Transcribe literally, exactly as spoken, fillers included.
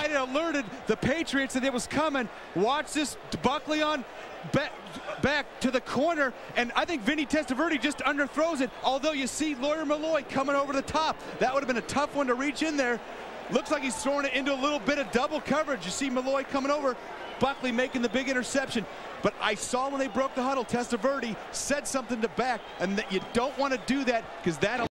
might have alerted the Patriots that it was coming. Watch this, Buckley on back, back to the corner, and I think Vinny Testaverde just underthrows it, although you see Lawyer Malloy coming over the top. That would have been a tough one to reach in there. Looks like he's throwing it into a little bit of double coverage. You see Malloy coming over, Buckley making the big interception. But I saw when they broke the huddle, Testaverde said something to back, and that you don't want to do that because that'll